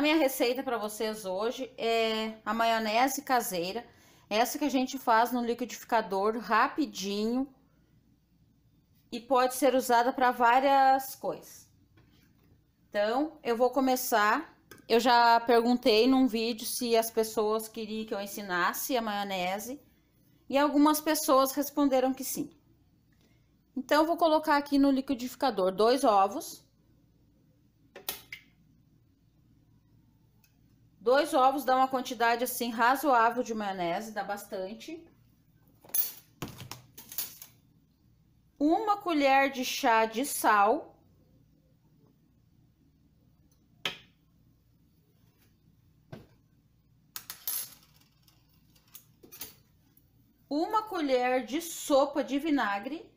minha receita para vocês hoje é a maionese caseira. Essa que a gente faz no liquidificador rapidinho e pode ser usada para várias coisas. Então, eu vou começar. Eu já perguntei num vídeo se as pessoas queriam que eu ensinasse a maionese e algumas pessoas responderam que sim. Então, eu vou colocar aqui no liquidificador 2 ovos. 2 ovos dá uma quantidade assim razoável de maionese, dá bastante. 1 colher de chá de sal. Uma colher de sopa de vinagre.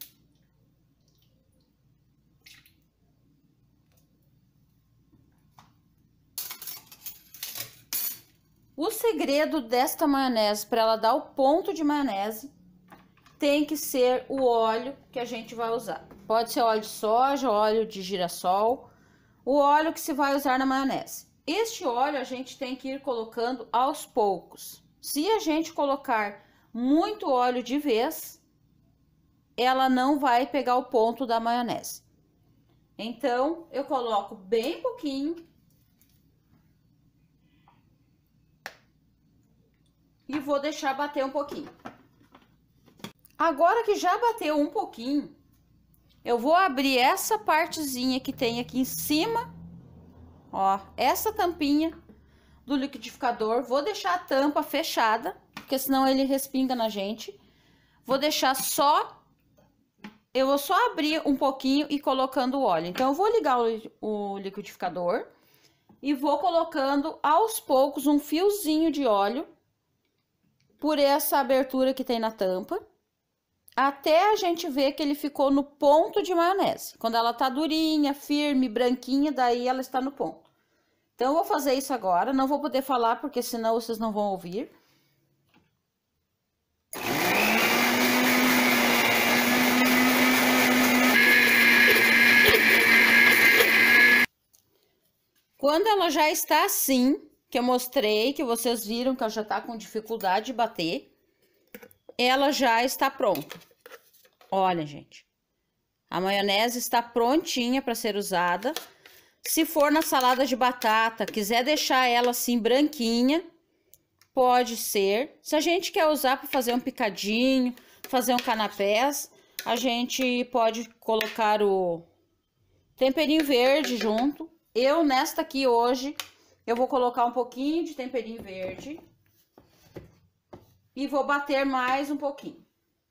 O segredo desta maionese, para ela dar o ponto de maionese, tem que ser o óleo que a gente vai usar. Pode ser óleo de soja, óleo de girassol, o óleo que se vai usar na maionese. Este óleo a gente tem que ir colocando aos poucos. Se a gente colocar muito óleo de vez, ela não vai pegar o ponto da maionese. Então, eu coloco bem pouquinho. E vou deixar bater um pouquinho. Agora que já bateu um pouquinho, eu vou abrir essa partezinha que tem aqui em cima, ó, essa tampinha do liquidificador. Vou deixar a tampa fechada, porque senão ele respinga na gente. Vou deixar só, eu vou só abrir um pouquinho e colocando o óleo. Então, eu vou ligar o liquidificador e vou colocando aos poucos um fiozinho de óleo por essa abertura que tem na tampa, até a gente ver que ele ficou no ponto de maionese. Quando ela tá durinha, firme, branquinha, daí ela está no ponto. Então, eu vou fazer isso agora, não vou poder falar, porque senão vocês não vão ouvir. Quando ela já está assim, que eu mostrei, que vocês viram que ela já tá com dificuldade de bater, ela já está pronta. Olha, gente, a maionese está prontinha para ser usada. Se for na salada de batata, quiser deixar ela assim branquinha, pode ser. Se a gente quer usar para fazer um picadinho, fazer um canapés, a gente pode colocar o temperinho verde junto. Eu, nesta aqui hoje, eu vou colocar um pouquinho de temperinho verde e vou bater mais um pouquinho.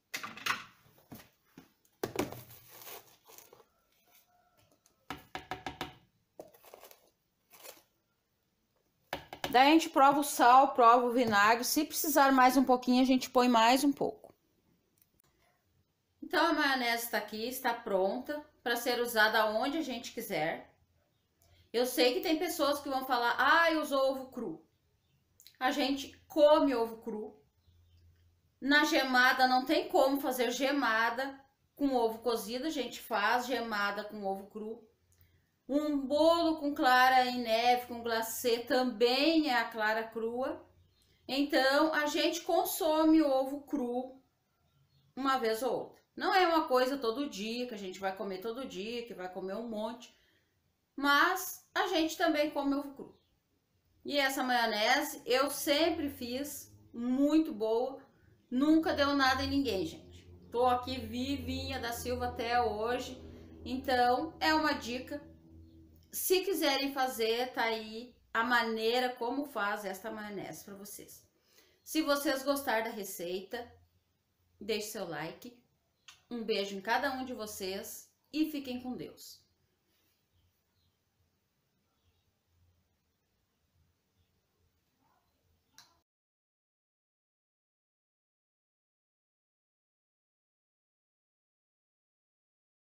Daí a gente prova o sal, prova o vinagre. Se precisar mais um pouquinho, a gente põe mais um pouco. Então, a maionese está aqui, está pronta para ser usada onde a gente quiser. Eu sei que tem pessoas que vão falar, ah, eu uso ovo cru. A gente come ovo cru. Na gemada não tem como fazer gemada com ovo cozido, a gente faz gemada com ovo cru. Um bolo com clara em neve, com glacê, também é a clara crua. Então, a gente consome ovo cru uma vez ou outra. Não é uma coisa todo dia, que a gente vai comer todo dia, que vai comer um monte. Mas a gente também come ovo cru. E essa maionese eu sempre fiz, muito boa. Nunca deu nada em ninguém, gente. Tô aqui vivinha da Silva até hoje. Então, é uma dica. Se quiserem fazer, tá aí a maneira como faz esta maionese para vocês. Se vocês gostarem da receita, deixe seu like. Um beijo em cada um de vocês e fiquem com Deus.